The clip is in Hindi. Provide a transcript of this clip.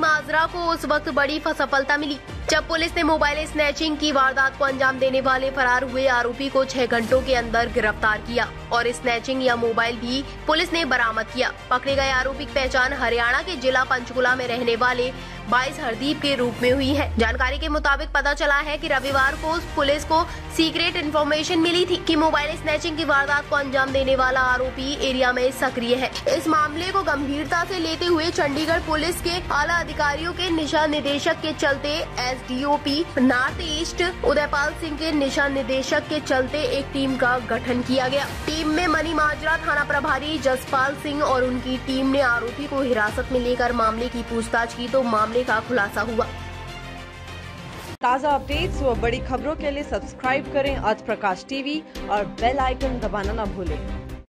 माजरा को उस वक्त बड़ी सफलता मिली जब पुलिस ने मोबाइल स्नैचिंग की वारदात को अंजाम देने वाले फरार हुए आरोपी को 6 घंटों के अंदर गिरफ्तार किया और स्नैचिंग या मोबाइल भी पुलिस ने बरामद किया। पकड़े गए आरोपी की पहचान हरियाणा के जिला पंचकुला में रहने वाले 22 हरदीप के रूप में हुई है। जानकारी के मुताबिक पता चला है कि रविवार को पुलिस को सीक्रेट इन्फॉर्मेशन मिली थी कि मोबाइल स्नैचिंग की वारदात को अंजाम देने वाला आरोपी एरिया में सक्रिय है। इस मामले को गंभीरता से लेते हुए चंडीगढ़ पुलिस के आला अधिकारियों के दिशा निर्देशक के चलते SDOP north east Udaypal Singh के दिशा निर्देशक के चलते एक टीम का गठन किया गया। टीम में मनी माजरा थाना प्रभारी जसपाल सिंह और उनकी टीम ने आरोपी को हिरासत में लेकर मामले की पूछताछ की तो मामले का खुलासा हुआ। ताज़ा अपडेट्स व बड़ी खबरों के लिए सब्सक्राइब करें आज प्रकाश टीवी और बेल आइकन दबाना न भूलें।